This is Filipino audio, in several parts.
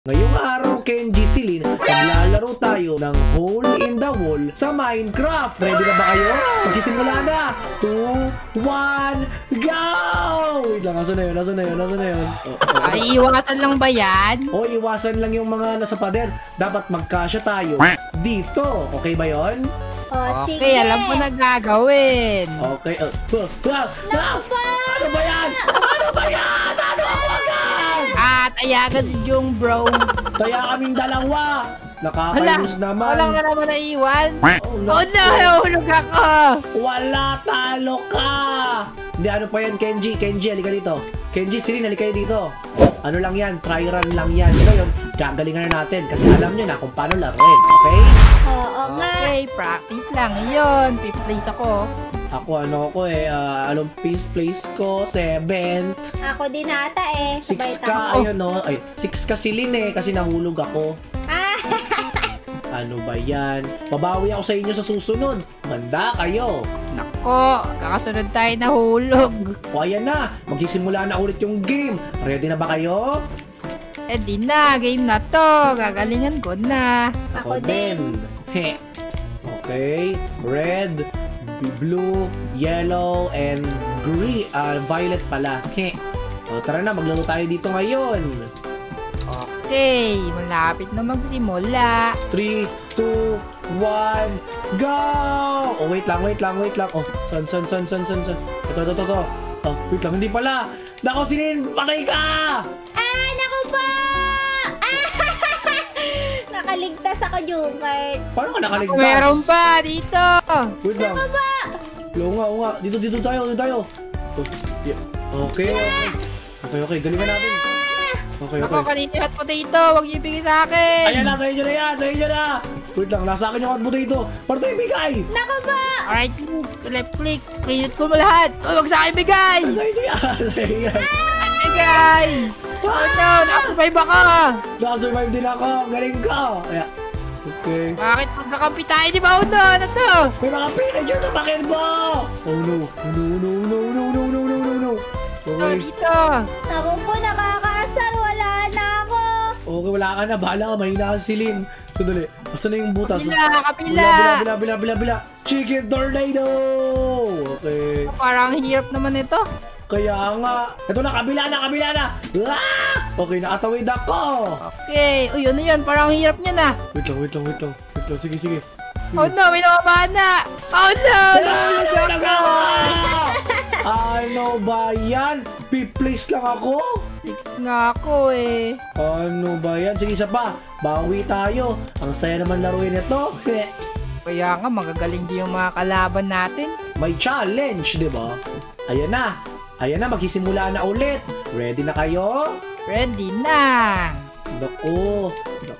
Ngayong araw, Kenji, Silin, maglalaro tayo ng Hole in the Wall sa Minecraft. Ready na ba kayo? Magsisimula na. 2, 1, go! Wait lang, nasa na yun? Ay, iwasan lang ba yan? O, iwasan lang yung mga nasa pader. Dapat magkasya tayo dito. Okay ba yon? Okay, sige. alam ko na gagawin. Okay. Ano ba yan? Ano ba yan? Ano ako agad? At ayagan si Jung, bro. Kaya kaming dalawa. Nakakainis naman. Walang na naman naiwan. Oh, Oh no, nahulog ako. Wala, talo ka! Hindi, ano pa yan, Kenji? Kenji, halika dito. Kenji, Silin, halika kayo dito. Ano lang yan, try run lang yan. Ngayon, gagalingan na natin kasi alam nyo na kung paano laruin, okay? Oo nga. Okay, practice lang yun. Fifth place ako. Ako, anong place ko? 7th. Ako din ata eh. 6 Sabay ka, tayo. ayun no. Ay, 6 ka, Silin eh, kasi nahulog ako. Ah! Ano ba yan? Babawi ako sa inyo sa susunod. Manda kayo. Nako, kakasunod tayo nahulog. O ayan na, magsisimula na ulit yung game. Ready na ba kayo? Eh di na, game na to. Gagalingan ko na. Ako din. He. Okay, red, blue, yellow, and green. Violet pala. He. O tara na, maglaro tayo dito ngayon. Okay, malapit na magsimula. 3, 2, 1, go! Oh, wait lang. Oh, san. Ito. Oh, wait lang, hindi pala. Nako, Silin, patay ka! Ah! Naku po! Ah! Nakaligtas ako, Jungert. Paano ka nakaligtas? Meron pa dito. Wait lang. Naku ba? Oo nga. Dito tayo. Oh, yeah. Okay. Galingan natin. Okay. Ako, kanina hot potato. Huwag niyo ibigay sa akin. Ayan na, sa inyo na yan. Wait lang, nasa akin yung hot potato. Para tayo bigay. Naku ba? Alright, left click. Clean ko mo lahat. Oh, huwag sa akin bigay. Sa inyo yan. Bigay. Oh no, nakasurvive ako. Nakasurvive din ako. Galing ko. Ayan. Okay. Bakit magkakampi tayo? Di ba? Oh no, ano to? May mga pillager na bakit mo. Oh no. Ito, Okay. dito. Naku po, nakakaasar. Wala na ako. Okay, wala ka na. Bahala ka. Mahina ka si Silin. Sandali. Basta na yung butas. Kapila. Bila. Chicken tornado. Okay. Parang hirap naman ito. Kaya nga. Ito na, kabila na. Ah! Okay, nakatawid ako. Okay. Uy, ano yan? Parang hirap niya na. Wait lang. Sige. Oh no, may nakabahan na. Oh no, nahulog ako. Ano ba yan? P-place lang ako? Six nga ako eh. Ano ba yan? Sige, isa pa. Bawi tayo. Ang saya naman laruin ito. Kaya nga, magagaling din yung mga kalaban natin. May challenge, di ba? Ayan na, magsisimula na ulit. Ready na kayo? Ready na. Naku.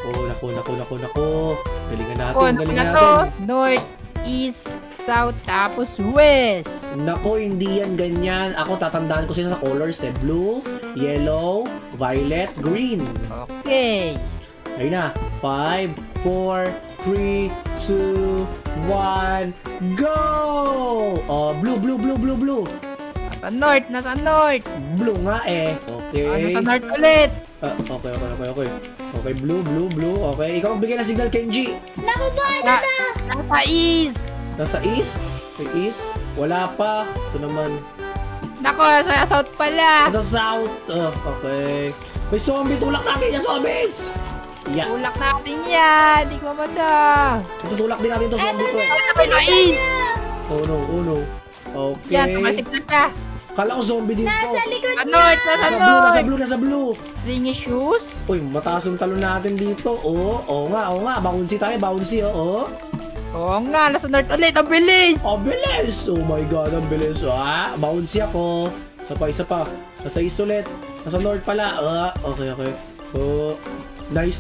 Galingan Ako, ano natin. na to? North, East, South, tapos West. Naku, hindi yan ganyan. Ako, tatandaan ko sila sa colors eh. Blue, yellow, violet, green. Okay. Ayun na. 5, 4, 3, 2, 1, go! Oh, blue. Nasa North. Blue nga eh. Okay. Nasa North ulit. Okay. Okay, blue. Okay, ikaw magbigay ng signal, Kenji. Naku po, Nasa East. Nasa east? May east? Wala pa. Ito naman. Nako, sa South pala. Nasa south. Oh, okay. May zombie. Tulak natin yung zombies! Yeah. Tulak natin yan. Di ko mamanda. Tutulak din natin itong zombie ko eh. Nasa sa East. Oh no. Okay. Yan, tumasip na siya. Kala ko zombie din to. nasa likod Sa na. North, nasa North. Nasa blue. Ringy shoes. Uy, mataas yung talon natin dito. Oo nga. Bouncy tayo, oh. Oo nga, nasa North ulit. Ang bilis. Oh, bilis! Oh my God, ang bilis. Bouncy ako. Isa pa. Nasa east ulit. Nasa north pala. Okay. Oh, nice.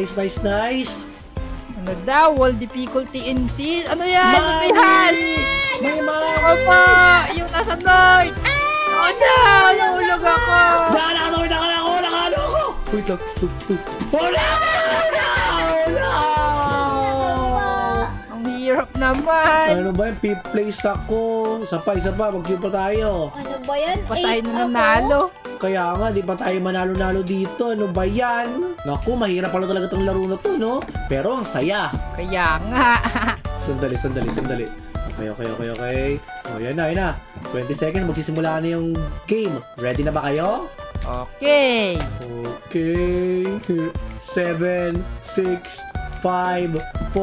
Ano daw? Wall difficulty MC? Ano yan? Nabihan! May Ako po! Yung nasa North! Oh no! Nahulog ako! Nakalo ako! Wait lang. Wala! Ang hirap naman! Ano ba yan? Fifth place ako. Isa pa. Mag-queue pa tayo. Ano ba yan? Pa tayo Eight na ako? nanalo. Kaya nga, di pa tayo manalo-nalo dito. Ano ba yan? Naku, mahirap pala talaga itong laro na to, no? Pero ang saya. Kaya nga. Sandali. Okay. O, yan na. 20 seconds, magsisimula na yung game. Ready na ba kayo? Okay. Okay. 7, 6, 5, 4, 3, 2,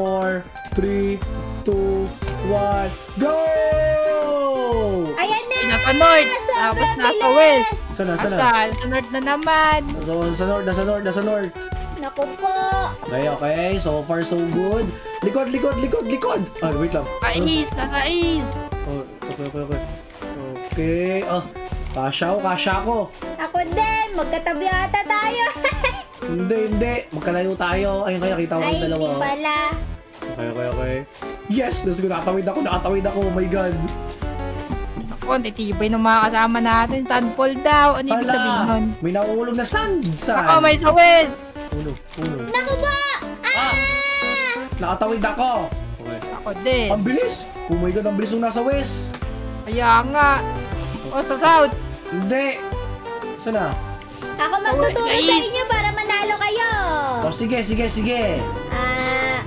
1, go! Ayan na! Nasa north. Tapos Sobrang nasa bilis! west. Sana. Asal, sa north na naman. Nasa north. Naku po! Okay. So far, so good. Likod. Ah, wait lang. Nasa east. Oh, okay. Okay. Oh, kasya ko. Ako din! Magkatabi ata tayo! Hindi. Magkalayo tayo. Ayun kaya, kita ko Ay, ang dalawa. hindi pala. Okay. Yes! Let's go. Nakatawid ako. Oh my God. Ako, titibay ng mga kasama natin. Sunfall daw. Ano ibig sabihin nun? May nauulog na sand. Ako, may sa west. Uno. Naku po! Ah! Nakatawid ako. Okay. Ako din. Ang bilis. Oh my God, ang bilis nung nasa west. Kaya nga. O, sa south. Hindi. Saan na? Ako magtuturo sa Guys! inyo para manalo kayo! Oh, sige. Ah,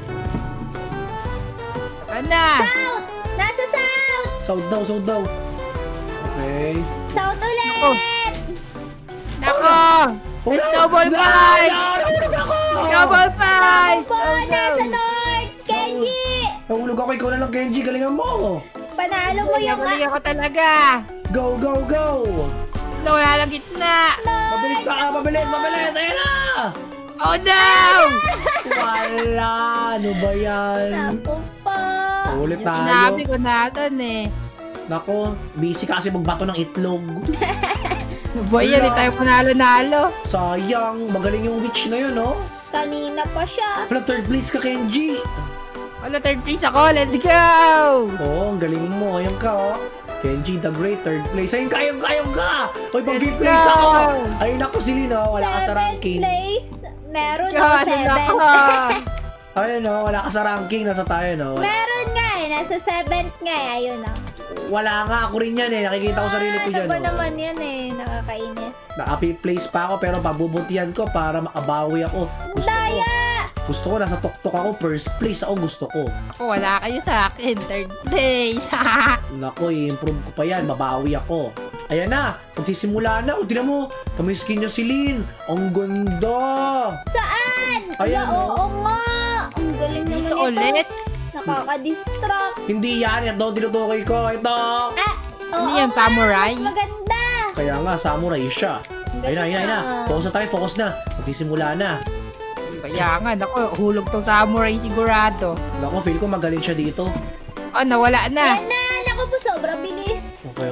Saan na? South! Nasa South! South daw. Okay. South ulit! Ako. Nako! Snowball fight! Nahulog ako! Snowball fight! Ako po! Nasa North! Kenji! Nahulog ako. Ikaw na lang, Kenji. Galingan mo. Panalo mo yung... Galing ako talaga. Go! No, wala lang gitna. Mabilis na ka. Mabilis. Ayan na! Oh no! Wala. Ano ba yan? Naku po! Ulit Yung tayo. sinabi ko nasan eh. Nako, busy kasi magbato ng itlog. Ano ba yan? Di tayo panalo-nalo. Sayang. Magaling yung witch na yun, no? Kanina pa siya. Wala, third place ka, Kenji. Wala, third place ako. Let's go! Oo, ang galing mo. Ayan ka, oh. Kenji the Great, third place. Ayun ka! Uy, pang fifth Let's place go! ako! Ayun ako si Lino, wala ka sa 7th ranking. place. Meron Let's no, go! Ano na ako? 7th. Ayun, no, wala ka sa ranking. Nasa tayo, no? Meron nga eh. Nasa 7th nga eh. Ayun na. Wala nga, ako rin yan eh. Nakikita ko sarili ko dyan. Ano ba Oh. naman yan eh. Nakakainis. Naka-fifth place pa ako, pero pabubutihan ko para makabawi ako. Gusto ko, nasa tuktok ako. First place ako, gusto ko. Ako, wala kayo sa akin. Third place. Nako, i-improve ko pa yan. Babawi ako. Ayan na, magsisimula na. O, tinan mo, kami skin niya si Lynn. Ang ganda. Saan? Ayan, Ala, oo nga. Ang galing naman Ito ito. ulit. Nakaka-distract. Hindi yan. Ito, tinutukoy ko. Ito. Ah, oo Hindi yan, nga, samurai. Mas maganda. Kaya nga, samurai siya. Ayun na. Focus na. Magsisimula na. Kaya nga, naku, hulog tong samurai sigurado. Nako, feel ko magaling siya dito. Oh, nawala na. Ayan na. Naku po, sobrang bilis. Okay.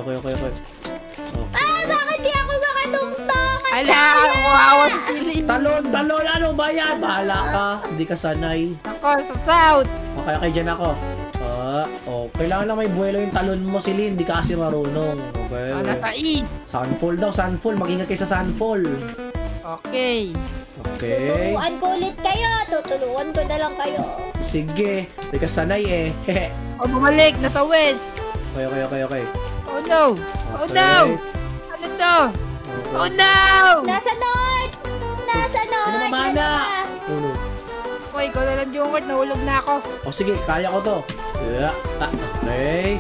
Ah, bakit di ako makatungtong? Ang Ala, kawawa si Lynn. Talon, ano ba yan? Bahala ka. Hindi ka sanay. Ako, sa south. Okay, dyan ako. Kailangan lang may buwelo yung talon mo si Lynn. Hindi ka kasi marunong. Okay. Oh, nasa east. Sunfall daw, sunfall. Mag-ingat kayo sa sunfall. Okay. Okay. Tutuluan ko ulit kayo. Tutulungan ko na lang kayo. Sige. Hindi ka sanay eh. Hehe. Oh, bumalik. Nasa west. Okay. Oh no. Oh Okay. no. Ano to? Oh no. Nasa North! Nasa North! Pinamamana! Uno. Okay, ikaw na lang, Jungert. Nahulog na ako. O sige, kaya ko to. Yeah. Okay.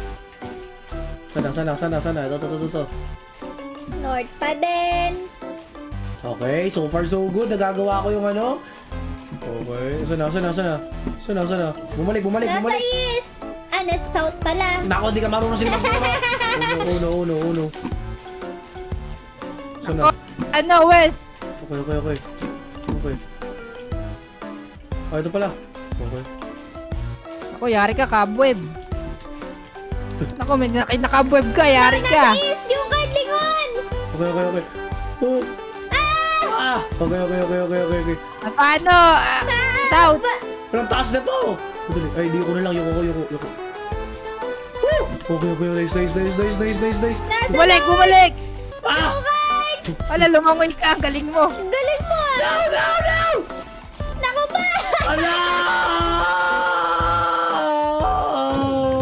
Sana. Ito. North pa din. Okay, so far so good. Nagagawa ko yung ano. Okay. Sana. Bumalik. Nasa East! Ah, nasa South pala. Nako, di ka marunong sila magturo. Uno. Sana. Ako, ano, west. Okay. Ah, ito pala. Okay. Ako, yari ka, cobweb. Ako, may nakabweb ka, yari Nasa ka. East! Yung card lingon! Okay. Oh. Okay. At paano? South. Walang taas na to. Madali. Ay, di ko na lang. Yoko. Woo! Okay. Nice. Nasa Bumalik. Ah! Wala, lumangoy ka. Ang galing mo. Galing mo! No! Naku ba? Ala!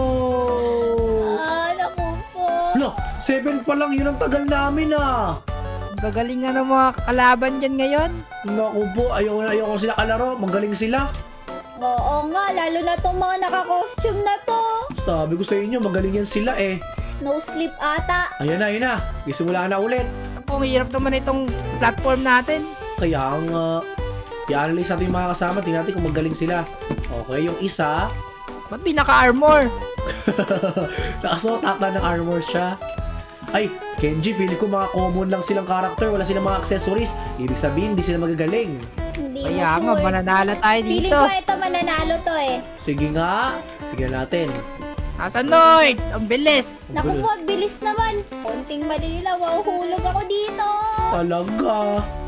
Ah, naku po. Lo, 7 pa lang. Yun ang tagal namin ah. Gagaling nga ng mga kalaban dyan ngayon. Naku po, ayoko sila kalaro. Magaling sila. Oo nga, lalo na tong mga naka-costume na to. Sabi ko sa inyo, magaling yan sila eh. No sleep ata. Ayan na. Isimula na ulit. Ako, ang hirap naman itong platform natin. Kaya nga, i-analyze natin yung mga kasama. Tingnan natin kung magaling sila. Okay, yung isa, Ba't pinaka-armor? nakasuot ata ng armor siya. Ay, Kenji, feeling ko mga common lang silang character. Wala silang mga accessories. Ibig sabihin, hindi sila magagaling. Hindi Kaya mo nga, sure. mananalo tayo Feeling dito. ko ito mananalo to eh. Sige nga, tignan natin. Nasa North! Ang bilis! Naku po, bilis naman. Konting mali lang, mahuhulog ako dito. Talaga.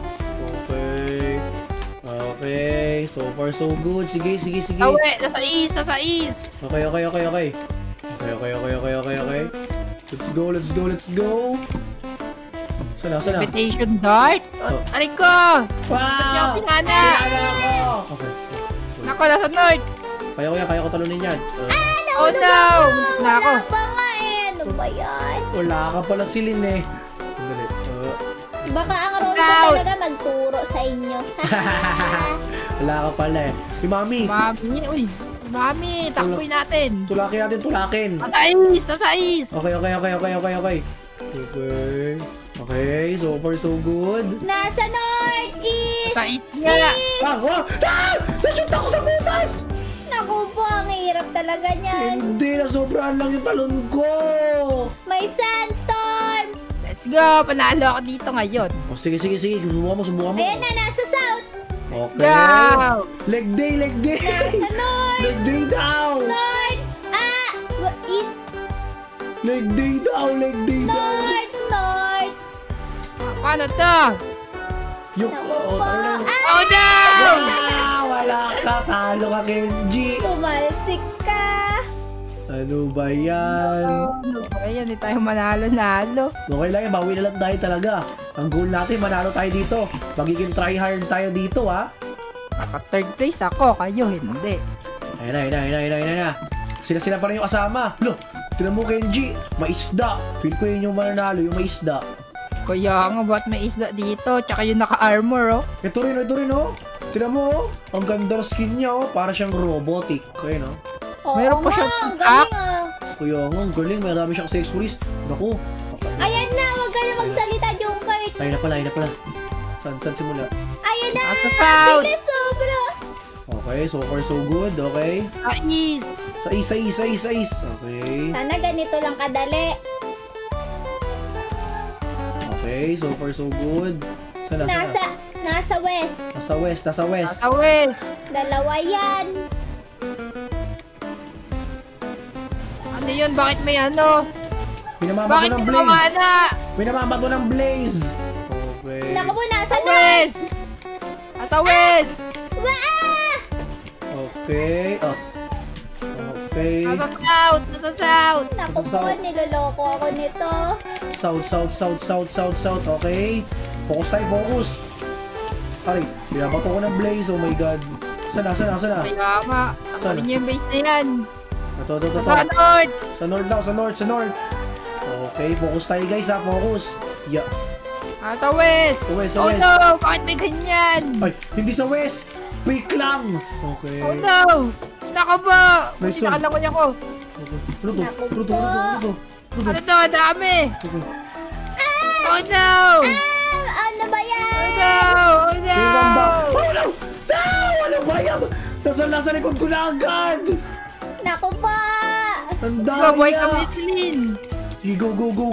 Okay, so far so good. Sige. Awe! Nasa east! Okay. Let's go. Sana. Invitation dart? Oh. Aray ko! Wow! Yung pinana! Pinana ako! Okay. Nako, nasa North! Kaya ko talunin yan. Oh no! Na ako! Wala pa nga eh. Ano ba yan? Wala ka pala silin eh. Sandali. Baka ang role ko Out. talaga magturo sa inyo. Wala ka pala eh. Yung mami. Mami, takboy natin! Tulakin. Nasa east! Okay. Okay, so far so good. Nasa northeast. Nasa east nga! Nashoot ako sa butas! Naku po, ang hirap talaga niyan. Hindi, nasobrahan lang yung talon ko. May sandstorm. Let's go! Panalo ako dito ngayon! Oh, sige. Subukan mo. Ayan na, nasa south. Okay. Go! Leg day. Nasa north. Leg day down. North. East. Leg day down. North. Paano to? Yung, Naku oh, po. tayo lang. Oh no! Wala ka. Talo ka, Kenji. Tumalsik ka. Ano ba yan? Ayan, hindi tayo manalo-nalo. Okay lang yan, bawi na lang tayo talaga. Ang goal natin, manalo tayo dito. Magiging tryhard tayo dito, ha? Naka third place ako, kayo hindi. Ayun na. Sila pa rin yung kasama. Loh, tinan mo, Kenji. May isda. Feel ko yun yung mananalo, yung may isda. Kaya nga, ba't may isda dito? Tsaka yung naka-armor, oh. Ito rin, oh. Tinan mo, oh. Ang ganda ng skin niya, oh. Para siyang robotic. Ayun, oh. Oo Meron pa nga, siyang ang galing ah. Kaya nga, ang galing. Marami siyang accessories. Naku. Ayan na, huwag ka na magsalita, Junkert. Ayun na pala. Saan simula? Ayan na, Nasa south. bilis sobra. Okay, so far so good. Okay. East! Sa is. Okay. Sana ganito lang kadali. Okay, so far so good. Sana? Nasa west. Nasa west. Nasa west! Dalawa yan. Ano yun? Bakit may ano? Pinamamato Bakit ng may blaze. nawala? Pinamamato ng blaze. Okay. Naku po, nasa Sa north. west! Nasa west! Okay. Okay. Nasa south! Naku po, niloloko ako nito. South. Okay. Focus. Aray, pinabato ko ng blaze. Oh my god. Sana? Kaya nga, nakalin niyo yung base na yan. Ito. Nasa north! Sa north. Okay, focus tayo guys ha. Focus. Yeah. Nasa west! Sa west. Oh no! Bakit may ganyan? Ay, hindi sa west. Peak lang. Okay. Oh no! Naka ba? May Buti sun. nakalawan niya ko. Ano to? Naku po. Ano to? Ang dami! Okay. Oh no! Ano ba yan? Oh no! Oh no! Tingnan ba? Oh no! Ano ba yan? Nasa likod ko na agad. Naku po. Ang dami Gabay na. kami Celine! Sige, go.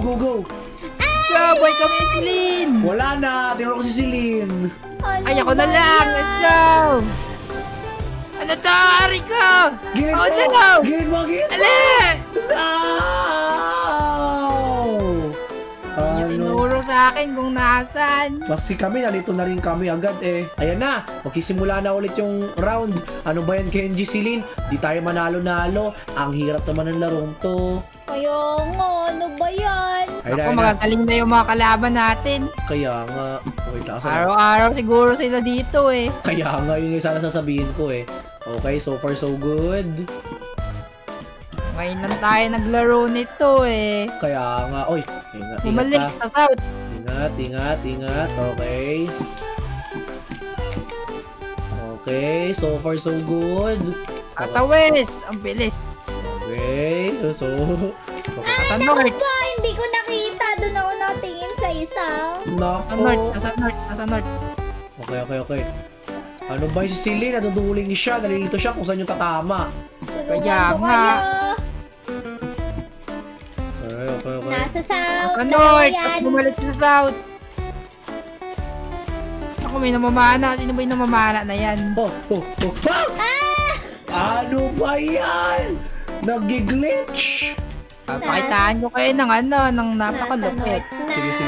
Gabay kami Celine! Wala na. Tinuro ko si Celine. Ano Ay, ako na ba lang! yan? Let's go! Ano to? Ari ko! Gilid Oh mo. no! Gilid mo. Ali! No! Yung tinuro sa akin kung nasan. Kasi kami, nalito na rin kami agad eh. Ayan na, magsisimula na ulit yung round. Ano ba yan, Kenji, Celine? Di tayo manalo-nalo. Ang hirap naman ng larong to. Kaya nga, ano ba yan? Ayun Ako, na. magagaling na yung mga kalaban natin. Kaya nga, wait lang. Araw-araw siguro sila dito eh. Kaya nga, yun yung sana sasabihin ko eh. Okay, so far so good. Ngayon lang tayo naglaro nito eh. Kaya nga, oy. Ingat Bumalik ka. sa south. Ingat. Okay. Okay, so far so good. Sa west. Ang bilis. Okay, so... Sa Naku north. po, hindi ko nakita. Doon ako nakatingin sa isa. Sa north. Okay. Ano ba yung si Celine? Naduduling siya. Nalilito siya kung saan yung tatama. Kaya Tulungan ko nga. kayo. Okay. Nasa south. Sa Dalawa north. yan. At bumalik sa south. Ako, may namamana. Sino ba yung namamana na yan? Oh! Ano ba yan? Nag-glitch! Pakitaan ko kayo ng ng Nasa napakalupit. north na.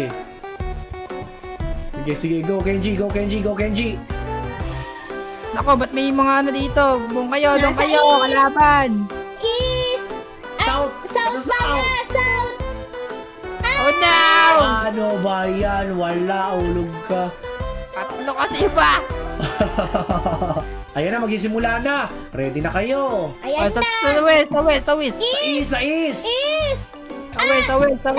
Sige. Go, Kenji. Nako, ba't may mga dito? Doon kayo, Nasa east. kalaban. East. South! South pala. South. Oh no! Ano ba yan? Wala, ulog ka. Tatlo kasi ba? Ayan na, magsisimula na. Ready na kayo. Ayan Sa na. west. Sa east! East. Sa west. Naku ba?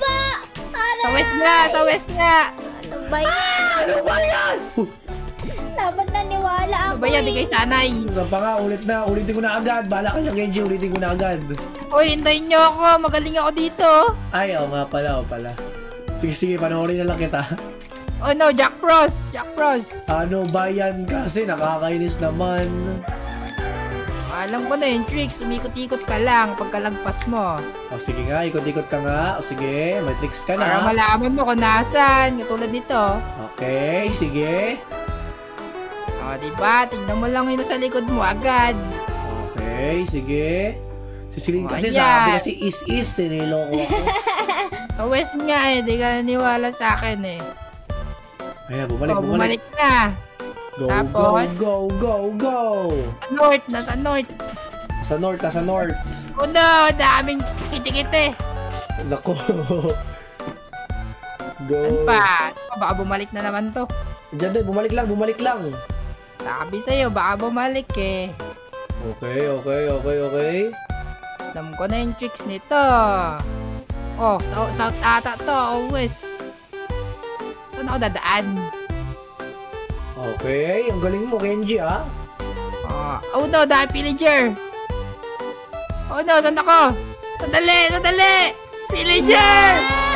Sa west nga. Ano ba yan? Ano ba yan? Dapat naniwala Ano ako ba yan? Di kayo sanay. Isa pa nga, ulitin ko na agad. Bahala ka lang, Kenji, ulitin ko na agad. Uy, hintayin nyo ako. Magaling ako dito. Ay, oo nga pala, Sige, panoorin na lang kita. Oh no, Jack Frost. Ano ba yan kasi? Nakakainis naman. Alam ko na yung tricks. Umikot-ikot ka lang pagkalagpas mo. O sige nga, ikot-ikot ka nga. O sige, may tricks ka Para na. malaman mo kung nasan. Katulad nito. Okay, sige. O, diba? Tingnan mo lang yung nasa likod mo agad. Okay, sige. Sisilin kasi Ayan. sabi kasi is, siniloko ako. Sa west nga eh. Di ka naniwala sa akin eh. Ayan, Bumalik na. Go, Tapos? go. Nasa north. Sa north. Oh no, daming kiti-kiti. Nako. Go. Saan pa? Baka bumalik na naman to. Diyan din, bumalik lang. Sabi sa'yo, baka bumalik eh. Okay. Alam ko na yung tricks nito. Oh, south ata to, o west. Saan ako dadaan? Okay, ang galing mo, Kenji, ha? Oh no, dahil pillager. Oh no, saan ako? Sandali! Pillager!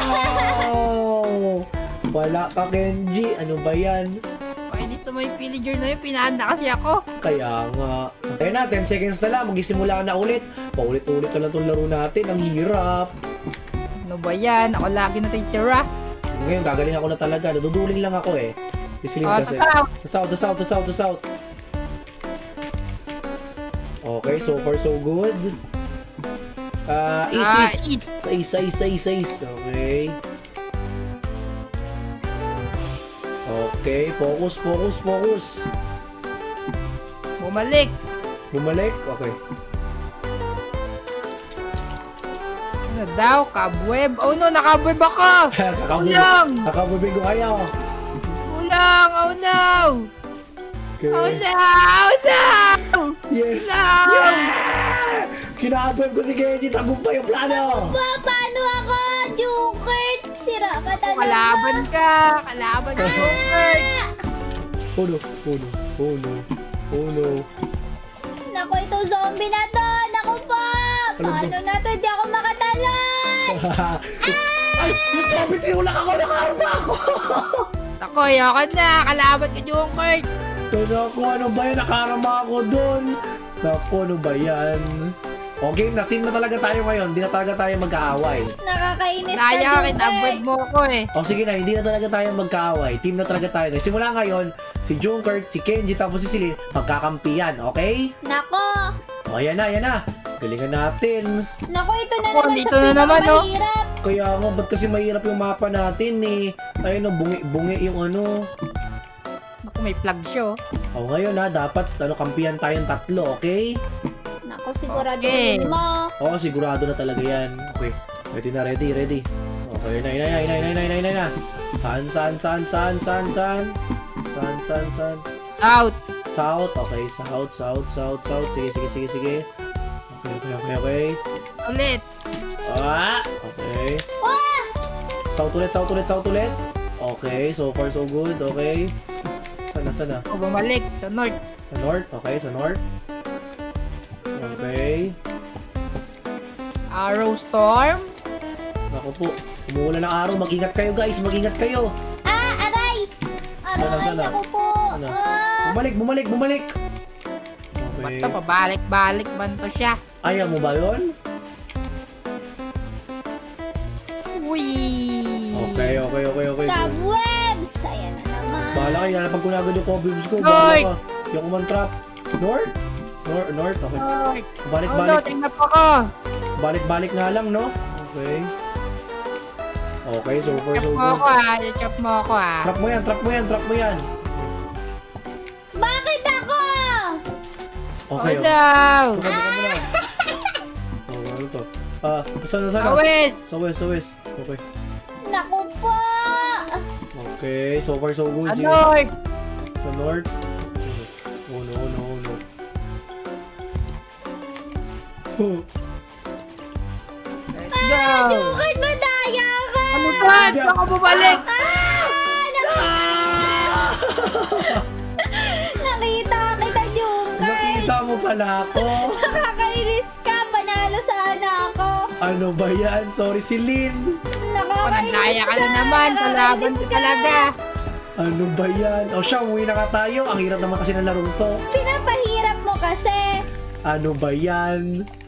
Oh, wala ka, Kenji. Ano ba yan? Painis naman yung pillager na yun. Pinahanda kasi ako. Kaya nga. Antayin na, 10 seconds na lang. Magsisimula na ulit. Paulit-ulit na lang itong laro natin. Ang hirap. Ano ba yan? Ako lagi natitira. Ngayon, gagaling ako na talaga. Naduduling lang ako eh. Isilin kasi. Sa Sa south. Okay, so far so good. East. Sa east. Okay. Okay, focus. Bumalik. Okay. Ano daw? Kabweb? Oh no, nakabweb ako! Kulang! Nakabubing ko kayo. Kulang! Oh no! Okay. Oh no! Yes! No! Yeah! Kinabweb ko si Kenji. Tagumpay yung plano. Paano ako? Jukert! Sira ka talaga. Kalaban ka! Joker! Oh no. Naku, ito zombie na to. Naku po. Paano na to? Di ako makatalon. Ay! Sabi tinulak ako! Nakarma ako! Ako, ayoko na! Kalaban ka, Joker! Naku, ano ba yan? Nakarama ako dun. Naku, ano ba yan? Okay, na team na talaga tayo ngayon. Hindi na talaga tayo mag-aaway. Nakakainis ka, Kaya Jukert. kinabweb mo ako eh. O sige na, hindi na talaga tayo mag-aaway. Team na talaga tayo. Simula ngayon, si Junkert, si Kenji, tapos si Celine, magkakampiyan, okay? Nako. O, ayan na. Galingan natin. Naku, ito na Ako, naman dito sa na naman, oh. pinakamahirap. Kaya nga, ba't kasi mahirap yung mapa natin eh? Ayun o, bungi yung ano. Ako, may plug show. O ngayon ha, dapat kampiyan tayong tatlo, okay? Naku, sigurado Okay. mo. Oo, sigurado na talaga yan. Okay, ready. Okay, na. Saan? South! South, okay, south. Sige. Okay. Ulit! Okay. south ulit. Okay, so far so good. Okay. Sana. O, bumalik sa north. Sa north. Okay, sa north. Okay. Arrow storm. Naku po. Umuulan ng araw. Mag-ingat kayo, guys. Mag-ingat kayo. Aray! Aray, Sana. naku po. Ano? Bumalik. Okay. Ba't to, pabalik-balik man to siya? Ayaw mo ba yun? Uy! Okay. Cobwebs! Ayan na naman. Bahala kayo. Nalapag ko na agad yung cobwebs ko. North! Bahala ka. Yung kumantrap. North? North? Okay. North. Balik. Oh no, tingnan po ko. Balik nga lang, no? Okay. Okay, so far Chop so mo good. ako i-chop mo ako Trap mo yan. Bakit ako? Okay. Oh daw. Sabi ka mo lang. Oh, ano to? Saan? Awes. Sa west. Okay. Naku po. Okay, so far so good. Sige. North. Sa north. Oh, no. Let's go. Jukard, madaya ka. Ano ba? Baka bumalik. Nakita kita, Jukard. Nakita mo pala ako. Nakakainis ka. Panalo sana ako. Ano ba yan? Sorry, Celine. Nandaya ka na naman. Kalaban ko talaga. Ano ba yan? O siya, umuwi na ka tayo. Ang hirap naman kasi ng larong to. Pinapahirap mo kasi. Ano ba yan?